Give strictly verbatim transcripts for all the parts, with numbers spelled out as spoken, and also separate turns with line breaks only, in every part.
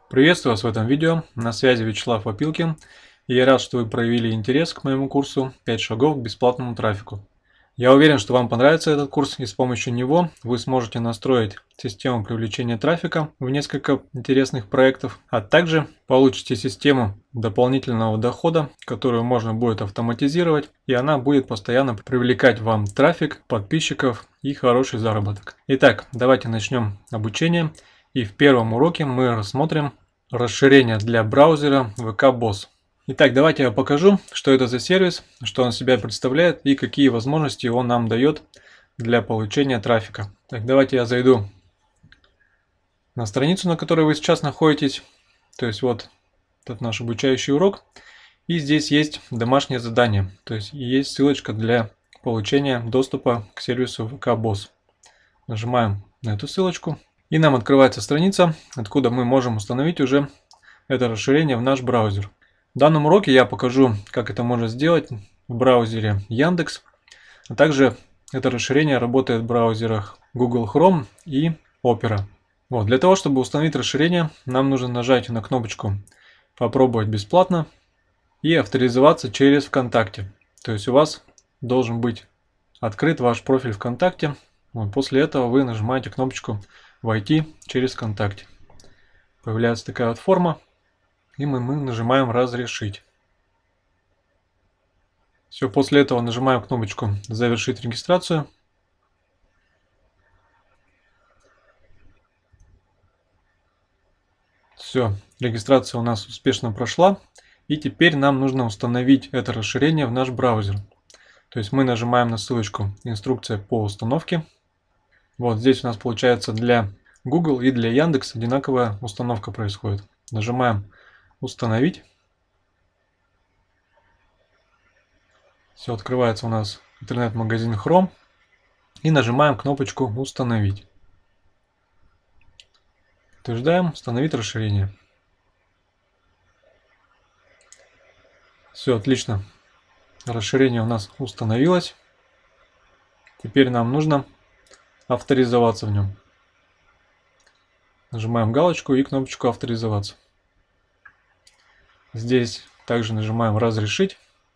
Приветствую вас в этом видео. На связи Вячеслав Опилкин. И я рад, что вы проявили интерес к моему курсу пять шагов к бесплатному трафику. Я уверен, что вам понравится этот курс, и с помощью него вы сможете настроить систему привлечения трафика в несколько интересных проектов, а также получите систему дополнительного дохода, которую можно будет автоматизировать, и она будет постоянно привлекать вам трафик, подписчиков и хороший заработок. Итак, давайте начнем обучение. И в первом уроке мы рассмотрим расширение для браузера ви кей босс. Итак, давайте я покажу, что это за сервис, что он себя представляет и какие возможности он нам дает для получения трафика. Так, давайте я зайду на страницу, на которой вы сейчас находитесь. То есть вот этот наш обучающий урок. И здесь есть домашнее задание. То есть есть ссылочка для получения доступа к сервису ви кей босс. Нажимаем на эту ссылочку. И нам открывается страница, откуда мы можем установить уже это расширение в наш браузер. В данном уроке я покажу, как это можно сделать в браузере Яндекс. А также это расширение работает в браузерах Google Chrome и Opera. Вот, для того, чтобы установить расширение, нам нужно нажать на кнопочку «Попробовать бесплатно» и авторизоваться через ВКонтакте. То есть у вас должен быть открыт ваш профиль ВКонтакте. Вот, после этого вы нажимаете кнопочку «Войти через ВКонтакте». Появляется такая вот форма, и мы, мы нажимаем «Разрешить». Все, после этого нажимаем кнопочку «Завершить регистрацию». Все, регистрация у нас успешно прошла, и теперь нам нужно установить это расширение в наш браузер. То есть мы нажимаем на ссылочку «Инструкция по установке». Вот здесь у нас получается для Google и для Яндекс одинаковая установка происходит. Нажимаем «Установить». Все, открывается у нас интернет-магазин Chrome. И нажимаем кнопочку «Установить». Подтверждаем «Установить расширение». Все, отлично. Расширение у нас установилось. Теперь нам нужно авторизоваться в нем. Нажимаем галочку и кнопочку «Авторизоваться». Здесь также нажимаем «Разрешить».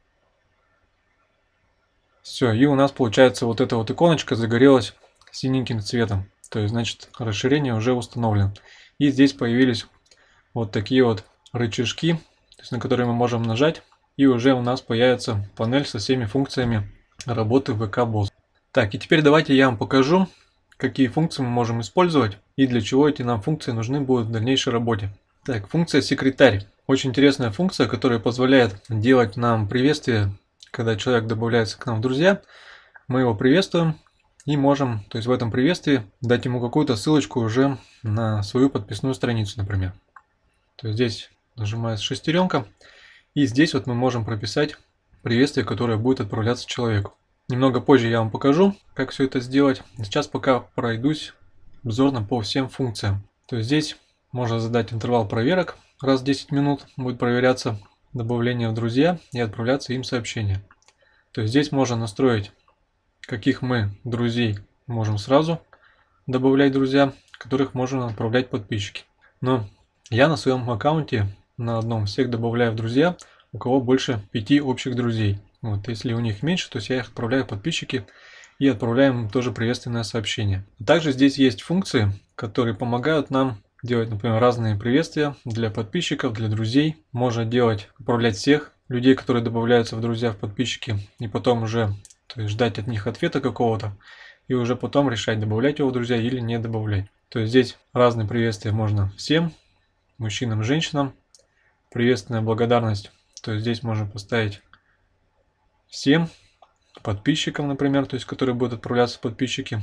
Все, и у нас получается вот эта вот иконочка загорелась синеньким цветом. То есть, значит, расширение уже установлено. И здесь появились вот такие вот рычажки, то есть, на которые мы можем нажать. И уже у нас появится панель со всеми функциями работы ви кей босс. Так, и теперь давайте я вам покажу, какие функции мы можем использовать и для чего эти нам функции нужны будут в дальнейшей работе. Так, функция секретарь. Очень интересная функция, которая позволяет делать нам приветствие, когда человек добавляется к нам в друзья. Мы его приветствуем и можем, то есть в этом приветствии, дать ему какую-то ссылочку уже на свою подписную страницу, например. То есть здесь нажимается шестеренка, и здесь вот мы можем прописать приветствие, которое будет отправляться человеку. Немного позже я вам покажу, как все это сделать. Сейчас пока пройдусь обзорно по всем функциям. То есть здесь можно задать интервал проверок. Раз в десять минут будет проверяться добавление в друзья и отправляться им сообщения. То есть здесь можно настроить, каких мы друзей можем сразу добавлять в друзья, которых можно отправлять подписчики. Но я на своем аккаунте на одном всех добавляю в друзья, у кого больше пяти общих друзей. Вот, если у них меньше, то есть я их отправляю подписчики и отправляем им тоже приветственное сообщение. Также здесь есть функции, которые помогают нам делать, например, разные приветствия для подписчиков, для друзей. Можно делать, отправлять всех людей, которые добавляются в друзья, в подписчики, и потом уже, то есть, ждать от них ответа какого-то, и уже потом решать, добавлять его в друзья или не добавлять. То есть здесь разные приветствия можно всем, мужчинам, женщинам. Приветственная благодарность, то есть здесь можно поставить всем подписчикам, например, то есть которые будут отправляться подписчики,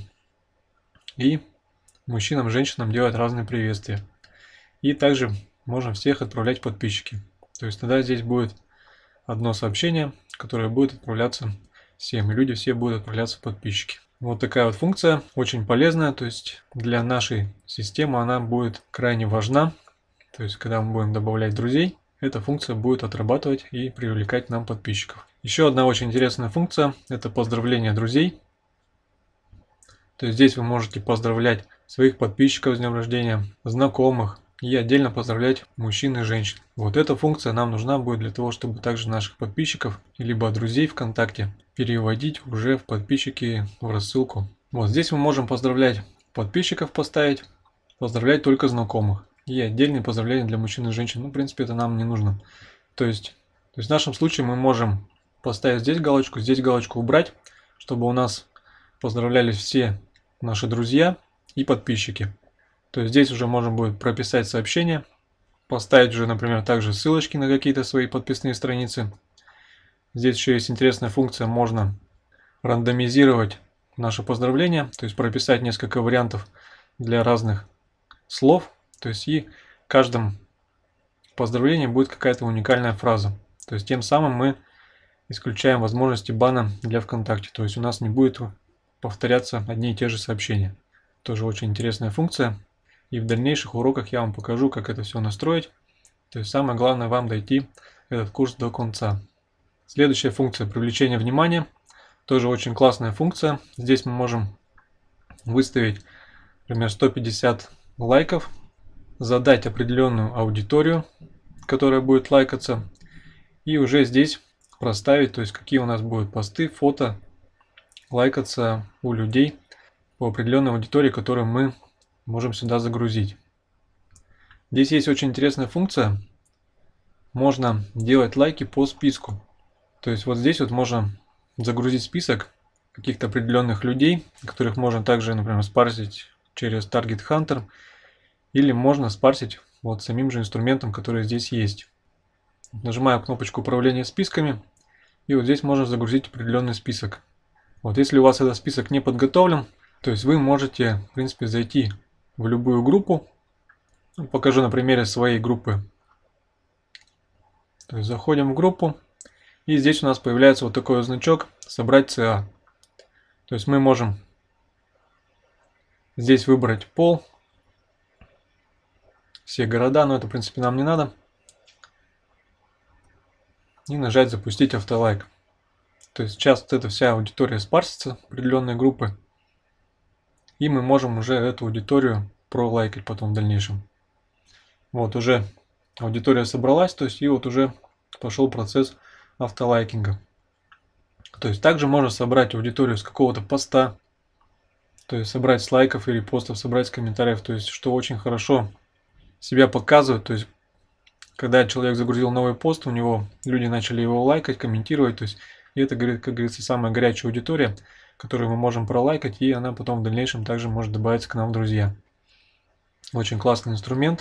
и мужчинам, женщинам делать разные приветствия. И также можно всех отправлять подписчики. То есть тогда здесь будет одно сообщение, которое будет отправляться всем, и люди все будут отправляться подписчики. Вот такая вот функция, очень полезная, то есть для нашей системы она будет крайне важна. То есть когда мы будем добавлять друзей, эта функция будет отрабатывать и привлекать нам подписчиков. Еще одна очень интересная функция – это поздравление друзей. То есть здесь вы можете поздравлять своих подписчиков с днем рождения, знакомых, и отдельно поздравлять мужчин и женщин. Вот эта функция нам нужна будет для того, чтобы также наших подписчиков, либо друзей ВКонтакте переводить уже в подписчики в рассылку. Вот здесь мы можем поздравлять подписчиков поставить, поздравлять только знакомых. И отдельные поздравления для мужчин и женщин. Ну, в принципе, это нам не нужно. То есть, то есть в нашем случае мы можем поставить здесь галочку, здесь галочку убрать, чтобы у нас поздравлялись все наши друзья и подписчики. То есть здесь уже можно будет прописать сообщение, поставить уже, например, также ссылочки на какие-то свои подписные страницы. Здесь еще есть интересная функция, можно рандомизировать наше поздравление, то есть прописать несколько вариантов для разных слов. То есть и в каждом поздравлении будет какая-то уникальная фраза. То есть тем самым мы исключаем возможности бана для ВКонтакте. То есть у нас не будет повторяться одни и те же сообщения. Тоже очень интересная функция. И в дальнейших уроках я вам покажу, как это все настроить. То есть самое главное вам дойти этот курс до конца. Следующая функция — привлечение внимания. Тоже очень классная функция. Здесь мы можем выставить, например, сто пятьдесят лайков, задать определенную аудиторию, которая будет лайкаться, и уже здесь проставить, то есть какие у нас будут посты, фото лайкаться у людей по определенной аудитории, которую мы можем сюда загрузить. Здесь есть очень интересная функция. Можно делать лайки по списку. То есть вот здесь вот можно загрузить список каких-то определенных людей, которых можно также, например, спарсить через Target Hunter, или можно спарсить вот самим же инструментом, который здесь есть. Нажимаю кнопочку управления списками, и вот здесь можно загрузить определенный список. Вот если у вас этот список не подготовлен, то есть вы можете, в принципе, зайти в любую группу. Покажу на примере своей группы. То есть заходим в группу, и здесь у нас появляется вот такой значок «Собрать ЦА». То есть мы можем здесь выбрать пол, все города, но это, в принципе, нам не надо. И нажать «Запустить автолайк». То есть сейчас вот эта вся аудитория спарсится, определенные группы. И мы можем уже эту аудиторию пролайкать потом в дальнейшем. Вот уже аудитория собралась, то есть и вот уже пошел процесс автолайкинга. То есть также можно собрать аудиторию с какого-то поста, то есть собрать с лайков или постов, собрать с комментариев, то есть что очень хорошо себя показывает. То есть когда человек загрузил новый пост, у него люди начали его лайкать, комментировать, то есть и это, как говорится, самая горячая аудитория, которую мы можем пролайкать, и она потом в дальнейшем также может добавиться к нам в друзья. Очень классный инструмент.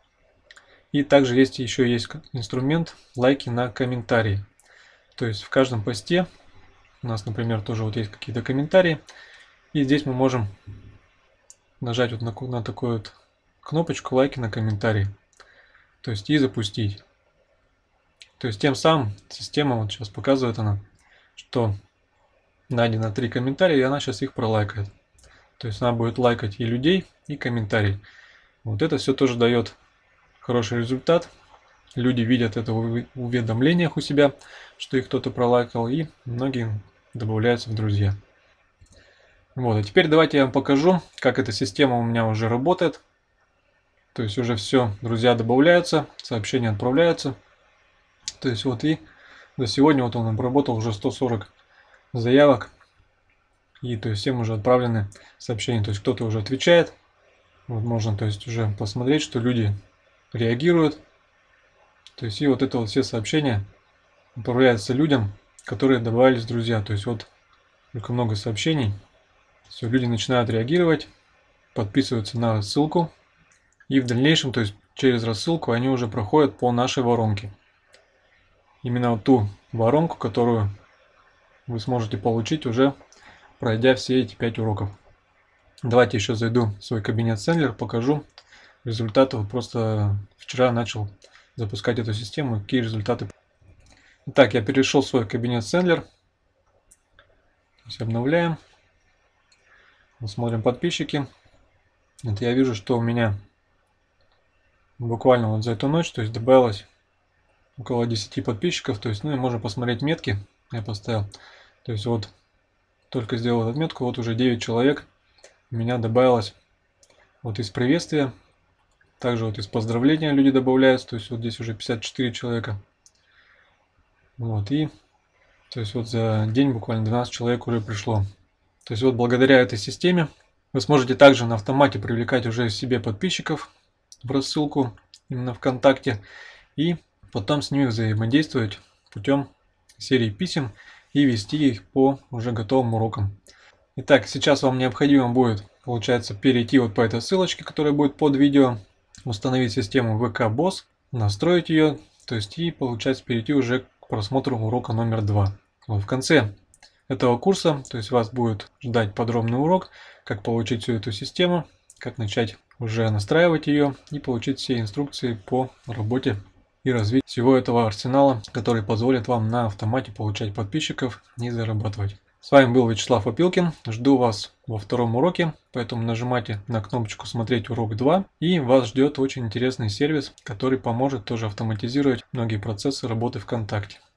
И также есть еще есть инструмент лайки на комментарии. То есть в каждом посте у нас, например, тоже вот есть какие-то комментарии, и здесь мы можем нажать вот на, на такую вот кнопочку лайки на комментарии, то есть и запустить. То есть тем самым система, вот сейчас показывает она, что найдено три комментария, и она сейчас их пролайкает. То есть она будет лайкать и людей, и комментарий. Вот это все тоже дает хороший результат. Люди видят это в уведомлениях у себя, что их кто-то пролайкал, и многие добавляются в друзья. Вот, а теперь давайте я вам покажу, как эта система у меня уже работает. То есть уже все, друзья добавляются, сообщения отправляются. То есть вот и до сегодня вот он обработал уже сто сорок заявок. И то есть всем уже отправлены сообщения. То есть кто-то уже отвечает. Вот можно, то есть уже посмотреть, что люди реагируют. То есть и вот это вот все сообщения отправляются людям, которые добавились в друзья. То есть вот только много сообщений. Все, люди начинают реагировать, подписываются на рассылку. И в дальнейшем, то есть через рассылку, они уже проходят по нашей воронке. Именно вот ту воронку, которую вы сможете получить, уже пройдя все эти пять уроков. Давайте еще зайду в свой кабинет Сендлер, покажу результаты. Вот просто вчера начал запускать эту систему, какие результаты. Итак, я перешел в свой кабинет Сендлер. Обновляем. Смотрим подписчики. Вот я вижу, что у меня буквально вот за эту ночь, то есть добавилось около десяти подписчиков. То есть, ну и можно посмотреть метки. Я поставил. То есть вот только сделал отметку, вот уже девять человек у меня добавилось вот из приветствия. Также вот из поздравления люди добавляются, то есть вот здесь уже пятьдесят четыре человека. Вот, и то есть вот за день буквально двенадцать человек уже пришло. То есть вот благодаря этой системе вы сможете также на автомате привлекать уже себе подписчиков в рассылку именно ВКонтакте и потом с ними взаимодействовать путем серии писем и вести их по уже готовым урокам. Итак, сейчас вам необходимо будет, получается, перейти вот по этой ссылочке, которая будет под видео, установить систему ви кей босс, настроить ее, то есть и получается перейти уже к просмотру урока номер два. Вот в конце этого курса, то есть вас будет ждать подробный урок, как получить всю эту систему, как начать уже настраивать ее и получить все инструкции по работе и развитию всего этого арсенала, который позволит вам на автомате получать подписчиков и зарабатывать. С вами был Вячеслав Опилкин, жду вас во втором уроке, поэтому нажимайте на кнопочку «Смотреть урок два» и вас ждет очень интересный сервис, который поможет тоже автоматизировать многие процессы работы ВКонтакте.